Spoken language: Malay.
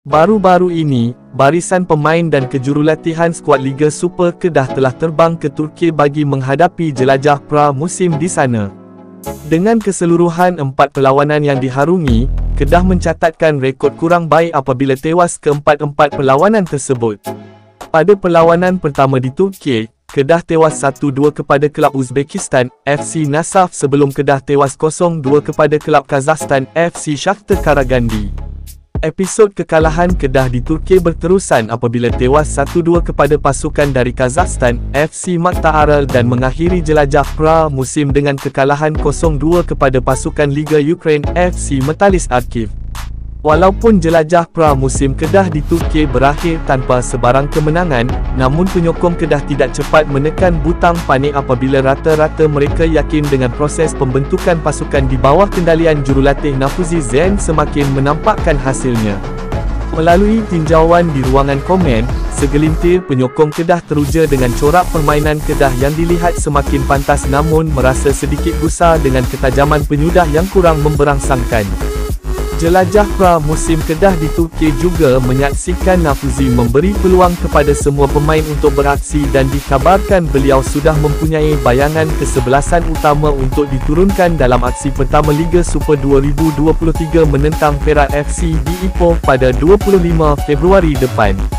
Baru-baru ini, barisan pemain dan kejurulatihan skuad Liga Super Kedah telah terbang ke Turki bagi menghadapi jelajah pra-musim di sana. Dengan keseluruhan 4 perlawanan yang diharungi, Kedah mencatatkan rekod kurang baik apabila tewas ke-4 perlawanan tersebut. Pada perlawanan pertama di Turki, Kedah tewas 1-2 kepada kelab Uzbekistan, FC Nasaf sebelum Kedah tewas 0-2 kepada kelab Kazakhstan, FC Shakhtar Karagandi. Episod kekalahan Kedah di Turki berterusan apabila tewas 1-2 kepada pasukan dari Kazakhstan, FC Makta Aral dan mengakhiri jelajah pra-musim dengan kekalahan 0-2 kepada pasukan Liga Ukraine, FC Metalis Kharkiv. Walaupun jelajah pra-musim Kedah di Turki berakhir tanpa sebarang kemenangan, namun penyokong Kedah tidak cepat menekan butang panik apabila rata-rata mereka yakin dengan proses pembentukan pasukan di bawah kendalian jurulatih Nafuzi Zen semakin menampakkan hasilnya. Melalui tinjauan di ruangan komen, segelintir penyokong Kedah teruja dengan corak permainan Kedah yang dilihat semakin pantas namun merasa sedikit gusar dengan ketajaman penyudah yang kurang memberangsangkan. Jelajah pra-musim Kedah di Turki juga menyaksikan Nafuzi memberi peluang kepada semua pemain untuk beraksi dan dikabarkan beliau sudah mempunyai bayangan kesebelasan utama untuk diturunkan dalam aksi pertama Liga Super 2023 menentang Perak FC di Ipoh pada 25 Februari depan.